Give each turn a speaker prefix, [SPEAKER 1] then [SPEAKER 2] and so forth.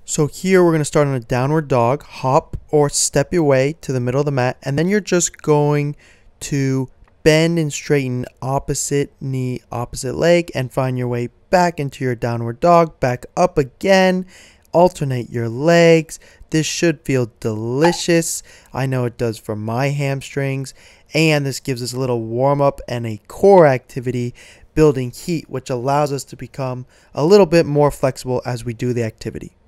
[SPEAKER 1] So here we're going to start on a downward dog. Hop or step your way to the middle of the mat, and then you're just going to bend and straighten opposite knee, opposite leg, and find your way back into your downward dog. Back up again. Alternate your legs. This should feel delicious. I know it does for my hamstrings. And this gives us a little warm up and a core activity, building heat, which allows us to become a little bit more flexible as we do the activity.